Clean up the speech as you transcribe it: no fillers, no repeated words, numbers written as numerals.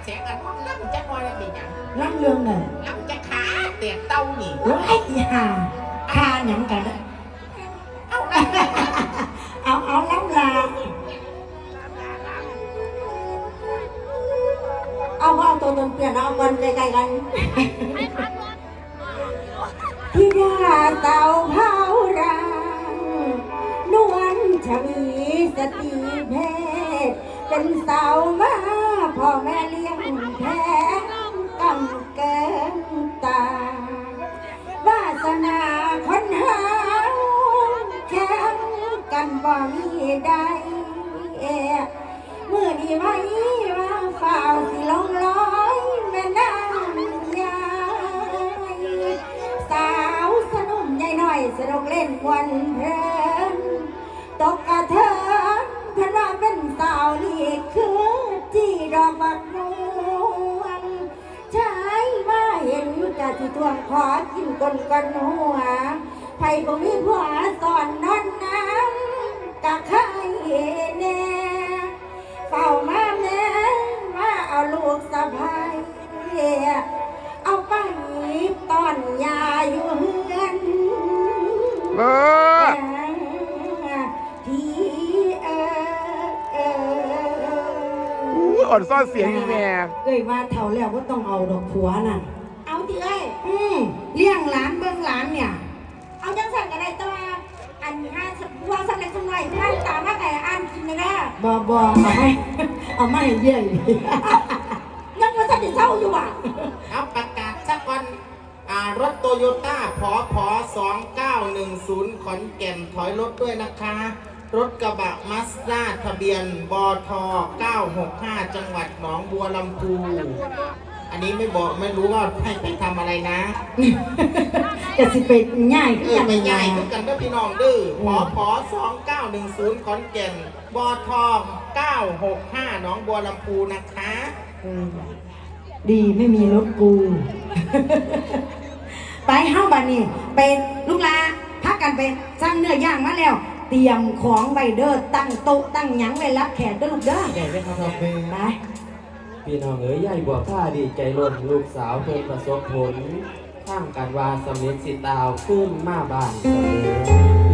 แสงกันล่ำจะน้อยแล้วเป็นอย่างล่ำเรื่องน่ะล่ำจะขาเตียเต้านี่ว้ายอีห่าคาหยังกันเอาล้ำลาเอาตัวตนเปลี่ยนเอากันใกล้ๆกันที่ดาเต่าเผารังนวลชวีสติเพศเป็นสาวมาพ่อแม่เลี้ยงแท้กำเกินตาวาสนาคนหาแข่งกันบ่มีได้มือดีไว้ว่าฝ่าสิลงร้อยแม่นางยายสาวสนุมใหญ่หน่อยสนุกเล่นวันเพลินตกกระเทินเพราะว่าเป็นสาวนี่คือที่ดอกบักม่วงชายมาเห็นกะที่ทวงขอกินก้นกันหัวไผ่บ่มีผัวสอนนอนน้ำกะไข่แน่เฝ้ามาแม่มาเอาลูกสะพ้ายเอาไปตอนยาอยู่เฮือนที่อ่อนซ่อนเสียงอีแม่เอ้ยว่าเท่าแล้วก็ต้องเอาดอกผัวนั่นเอาที่เอ้ยเลี้ยงหลานเบิ่งหลานเนี่ยเอาจังสั่งกันได้ตัวอันห้าว่าสั่งเลยสมัยท่านตามมาแต่อ่านกินเลยนะบ่เอาไม่เยี่ยงยังว่าสั่งจะเศร้าอยู่อ่ะเอาประกาศสักวันรถโตโยต้าพ2910ขอนแก่นถอยรถด้วยนะคะรถกระบะมัสด้าทะเบียนบท965จังหวัดหนองบัวลำพูอันนี้ไม่รู้ว่าให้ไปทำอะไรนะจะสิเป็นง่ายขึ้นไปง่ายขึ้นกันด้วยพี่น้องดื้อพ2910ขอนแก่นบท965หนองบัวลำพูนะคะดีไม่มีรถกูไปเฮ้าบันนี่เป็นลูกลาพักกันไปสร้างเนื้อย่างมาแล้วเตรียมของไวเดอร์ตั้งโต๊ะตั้งหยังไว้รับแขกด้วยลูกเด้อแขกไม่ทำไปพี่น้องยายบัวผ้าดีใจล้นลูกสาวเพิ่งประสบผลข้างการวาสมิทสิตาวขึ้นมาบ้าน